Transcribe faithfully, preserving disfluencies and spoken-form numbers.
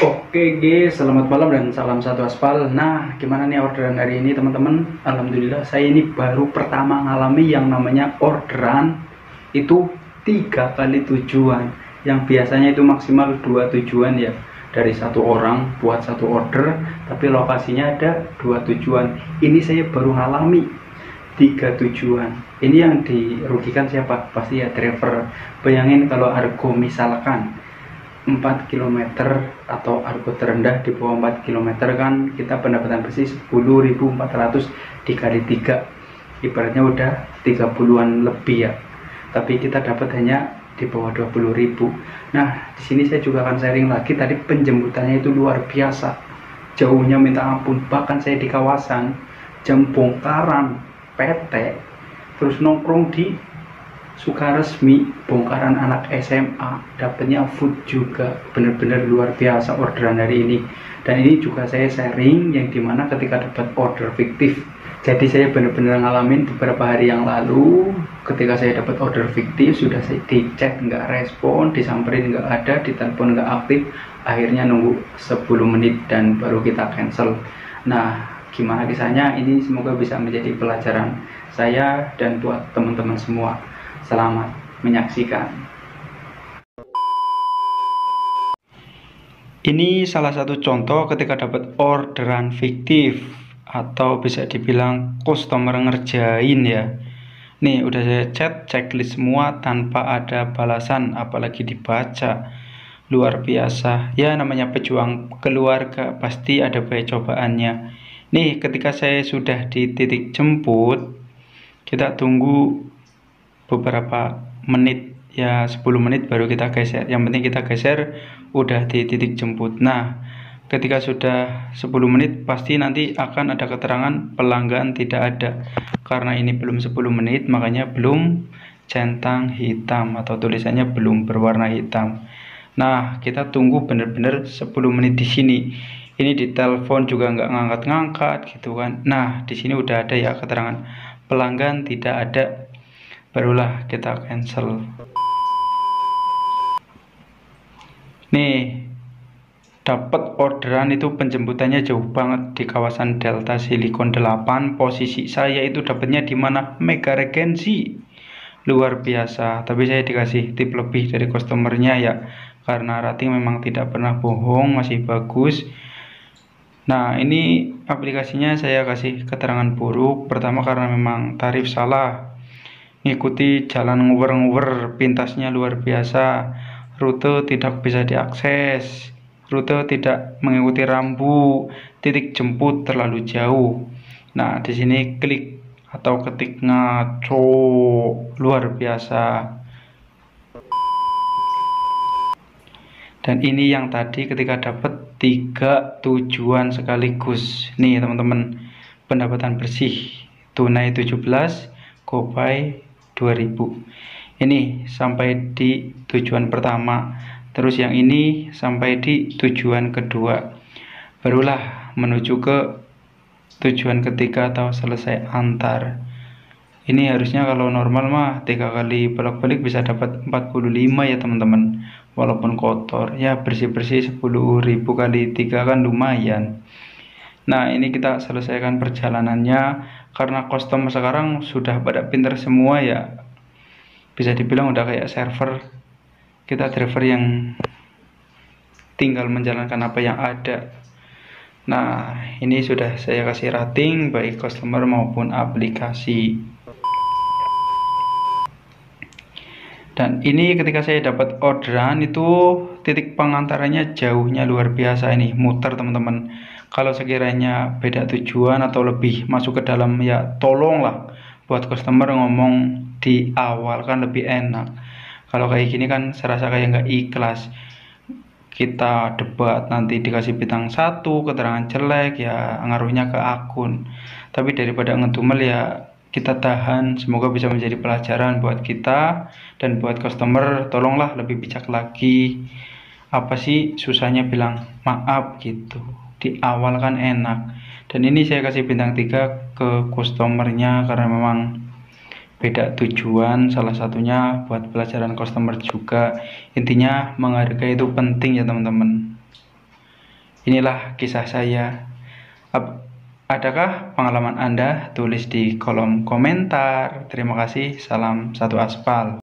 Oke guys, selamat malam dan salam satu aspal. Nah, gimana nih orderan hari ini teman-teman? Alhamdulillah saya ini baru pertama ngalami yang namanya orderan itu tiga kali tujuan. Yang biasanya itu maksimal dua tujuan ya, dari satu orang buat satu order, tapi lokasinya ada dua tujuan. Ini saya baru ngalami tiga tujuan. Ini yang dirugikan siapa? Pasti ya driver. Bayangin kalau argo misalkan empat kilometer atau argo terendah di bawah empat kilometer kan kita pendapatan bersih sepuluh ribu empat ratus dikali tiga, ibaratnya udah tiga puluhan lebih ya, tapi kita dapat hanya di bawah dua puluh ribu. Nah, di sini saya juga akan sharing lagi, tadi penjemputannya itu luar biasa, jauhnya minta ampun. Bahkan saya di kawasan jam bongkaran P T terus nongkrong di Sukaresmi, bongkaran anak S M A, dapatnya food juga. Bener-bener luar biasa orderan hari ini. Dan ini juga saya sharing yang dimana ketika dapat order fiktif. Jadi saya bener-bener ngalamin beberapa hari yang lalu, ketika saya dapat order fiktif, sudah saya dicek nggak respon, disamperin nggak ada, ditelepon nggak aktif, akhirnya nunggu sepuluh menit dan baru kita cancel. Nah, gimana kisahnya? Ini semoga bisa menjadi pelajaran saya dan buat teman-teman semua. Selamat menyaksikan. Ini salah satu contoh ketika dapat orderan fiktif atau bisa dibilang customer ngerjain ya. Nih udah saya chat, checklist semua tanpa ada balasan, apalagi dibaca. Luar biasa. Ya namanya pejuang keluarga pasti ada banyak cobaannya. Nih ketika saya sudah di titik jemput, kita tunggu beberapa menit ya, sepuluh menit baru kita geser. Yang penting kita geser udah di titik jemput. Nah, ketika sudah sepuluh menit pasti nanti akan ada keterangan pelanggan tidak ada. Karena ini belum sepuluh menit makanya belum centang hitam atau tulisannya belum berwarna hitam. Nah, kita tunggu bener-bener sepuluh menit di sini. Ini di telepon juga nggak ngangkat-ngangkat gitu kan. Nah, di sini udah ada ya keterangan pelanggan tidak ada. Barulah kita cancel. Nih, dapat orderan itu penjemputannya jauh banget di kawasan Delta Silicon delapan. Posisi saya itu dapatnya di mana? Mega Regency. Luar biasa. Tapi saya dikasih tip lebih dari customernya ya, karena rating memang tidak pernah bohong, masih bagus. Nah, ini aplikasinya saya kasih keterangan buruk. Pertama karena memang tarif salah, ngikuti jalan nguwer-nguwer, pintasnya luar biasa, rute tidak bisa diakses, rute tidak mengikuti rambu, titik jemput terlalu jauh. Nah, di sini klik atau ketik ngaco, luar biasa. Dan ini yang tadi ketika dapat tiga tujuan sekaligus. Nih teman-teman, pendapatan bersih tunai tujuh belas, GoPay dua ribu. Ini sampai di tujuan pertama, terus yang ini sampai di tujuan kedua, barulah menuju ke tujuan ketiga atau selesai antar. Ini harusnya kalau normal mah tiga kali bolak-balik bisa dapat empat puluh lima ya teman-teman, walaupun kotor ya. Bersih-bersih sepuluh ribu kali tiga kan lumayan. Nah, ini kita selesaikan perjalanannya. Karena customer sekarang sudah pada pinter semua ya, bisa dibilang udah kayak server. Kita driver yang tinggal menjalankan apa yang ada. Nah, ini sudah saya kasih rating baik customer maupun aplikasi. Dan ini ketika saya dapat orderan itu titik pengantarannya jauhnya luar biasa. Ini muter teman-teman. Kalau sekiranya beda tujuan atau lebih masuk ke dalam ya tolonglah buat customer ngomong di awal kan lebih enak. Kalau kayak gini kan serasa kayak nggak ikhlas. Kita debat nanti dikasih bintang satu, keterangan jelek ya ngaruhnya ke akun. Tapi daripada ngedumel ya kita tahan. Semoga bisa menjadi pelajaran buat kita dan buat customer. Tolonglah lebih bijak lagi. Apa sih susahnya bilang maaf gitu. Di awal kan enak. Dan ini saya kasih bintang tiga ke customernya karena memang beda tujuan, salah satunya buat pelajaran customer juga. Intinya menghargai itu penting ya teman-teman. Inilah kisah saya. Adakah pengalaman Anda? Tulis di kolom komentar. Terima kasih. Salam satu aspal.